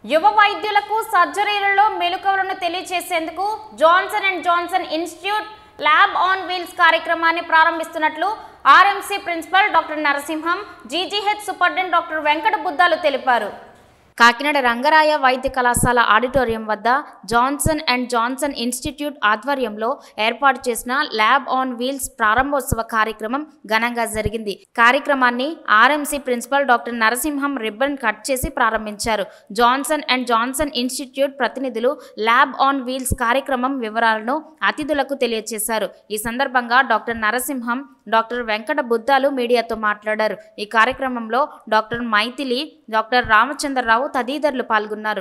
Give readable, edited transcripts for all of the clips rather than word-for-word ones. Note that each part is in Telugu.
యువ వైద్యులకు సర్జరీలలో మెలకువలను తెలియజేసేందుకు Johnson and Johnson institute lab on wheels కార్యక్రమాన్ని ప్రారంభిస్తున్నట్లు RMC principal doctor Narasimham, GGH superintendent doctor Venkata Buddalu తెలిపారు. కాకినాడ రంగరాయ వైద్య కళాశాల ఆడిటోరియం వద్ద జాన్సన్ అండ్ జాన్సన్ ఇన్స్టిట్యూట్ ఆధ్వర్యంలో ఏర్పాటు చేసిన ల్యాబ్ ఆన్ వీల్స్ ప్రారంభోత్సవ కార్యక్రమం ఘనంగా జరిగింది. కార్యక్రమాన్ని RMC principal doctor Narasimham ribbon cut చేసి ప్రారంభించారు. జాన్సన్ అండ్ జాన్సన్ ఇన్స్టిట్యూట్ ప్రతినిధులు ల్యాబ్ ఆన్ వీల్స్ కార్యక్రమం వివరాలను అతిథులకు తెలియజేశారు. ఈ సందర్భంగా డాక్టర్ నరసింహం, డాక్టర్ వెంకట బుద్దాలు మీడియాతో మాట్లాడారు. ఈ కార్యక్రమంలో డాక్టర్ మైథిలి, డాక్టర్ రామచంద్రరావు తదితరులు పాల్గొన్నారు.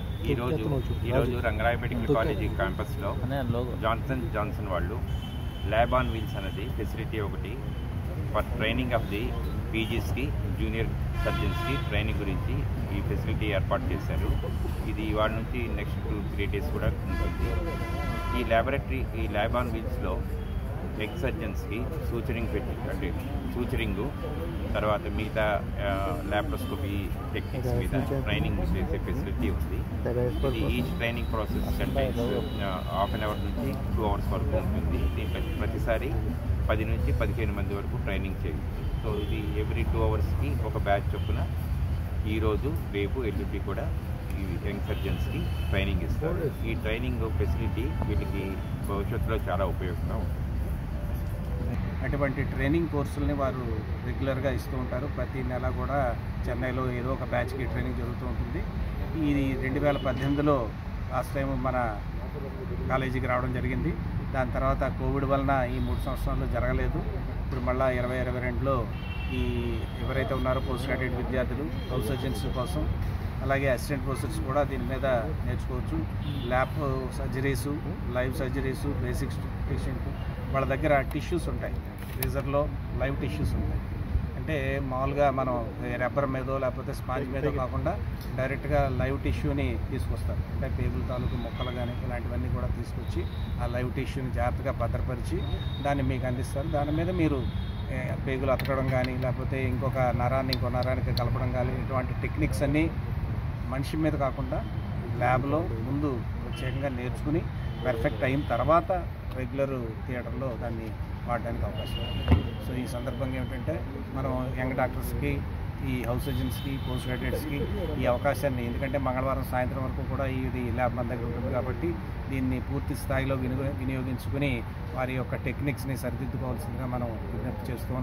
ఈరోజు రంగరాయ మెడికల్ కాలేజీ క్యాంపస్లో జాన్సన్ వాళ్ళు ల్యాబ్ ఆన్ వీల్స్ అనేది ఫెసిలిటీ ఒకటి ఫర్ ట్రైనింగ్ ఆఫ్ ది పీజీస్కి, జూనియర్ సర్జన్స్కి ట్రైనింగ్ గురించి ఈ ఫెసిలిటీ ఏర్పాటు చేశారు. ఇది ఇవాళ నుంచి నెక్స్ట్ 2-3 days కూడా ఉంటుంది. ఈ ల్యాబ్ ఆన్ వీల్స్లో ఎగ్ సర్జన్స్కి సూచరింగు తర్వాత మిగతా ల్యాప్రోస్కోపీ టెక్నిక్స్ మీద ట్రైనింగ్ చేసే ఫెసిలిటీ ఉంది. ఇది each training process half an hour నుంచి 2 hours వరకు ఉంటుంది. దీంట్లో ప్రతిసారి 10 నుంచి 15 మంది వరకు ట్రైనింగ్ చేయాలి. సో ఇది ఎవ్రీ 2 hours ఒక బ్యాచ్ చొప్పున ఈరోజు, రేపు, ఎల్లుండి కూడా ఈ యంగ్ సర్జన్స్కి ట్రైనింగ్ ఇస్తారు. ఈ ట్రైనింగ్ ఫెసిలిటీ వీళ్ళకి భవిష్యత్తులో చాలా ఉపయోగంగా ఉంటుంది. అటువంటి ట్రైనింగ్ కోర్సుల్ని వారు రెగ్యులర్గా ఇస్తూ ఉంటారు. ప్రతి నెల కూడా చెన్నైలో ఏదో ఒక బ్యాచ్కి ట్రైనింగ్ జరుగుతూ ఉంటుంది. ఇది 2018లో లాస్ట్ టైం మన కాలేజీకి రావడం జరిగింది. దాని తర్వాత కోవిడ్ వలన ఈ 3 సంవత్సరాలు జరగలేదు. ఇప్పుడు మళ్ళీ 2022లో ఈ ఎవరైతే ఉన్నారో పోస్ట్ గ్రాడ్యుయేట్ విద్యార్థులు హౌస్ సర్జన్స్ కోసం, అలాగే అసిస్టెంట్ ప్రొఫెసర్స్ కూడా దీని మీద నేర్చుకోవచ్చు. Lab surgeries, live surgeries, basics patient వాళ్ళ దగ్గర టిష్యూస్ ఉంటాయి. ఫ్రీజర్లో లైవ్ టిష్యూస్ ఉంటాయి. అంటే మామూలుగా మనం రబ్బర్ మీదో లేకపోతే స్పాంజ్ మీదో కాకుండా డైరెక్ట్గా లైవ్ టిష్యూని తీసుకొస్తారు. అంటే పేగుల తాలూకు మొక్కలు కానీ ఇలాంటివన్నీ కూడా తీసుకొచ్చి ఆ లైవ్ టిష్యూని జాగ్రత్తగా భద్రపరిచి దాన్ని మీకు అందిస్తారు. దాని మీద మీరు పేగులు అతకడం కానీ లేకపోతే ఇంకొక నరాన్ని ఇంకో నరానికి కలపడం కానీ ఇటువంటి టెక్నిక్స్ అన్నీ మనిషి మీద కాకుండా ల్యాబ్లో ముందు ప్రత్యేకంగా నేర్చుకుని పర్ఫెక్ట్ అయిన తర్వాత రెగ్యులర్ థియేటర్లో దాన్ని వాడడానికి అవకాశం ఉంది. సో ఈ సందర్భంగా ఏమిటంటే మనం యంగ్ డాక్టర్స్కి, ఈ హౌస్ సర్జన్స్కి, పోస్ట్ గ్రాడ్యుయేట్స్కి ఈ అవకాశాన్ని, ఎందుకంటే మంగళవారం సాయంత్రం వరకు కూడా ఇది ల్యాబ్ మన దగ్గర ఉంటుంది కాబట్టి దీన్ని పూర్తి స్థాయిలో వినియోగించుకుని వారి యొక్క టెక్నిక్స్ని సరిదిద్దుకోవాల్సిందిగా మనం విజ్ఞప్తి చేస్తూ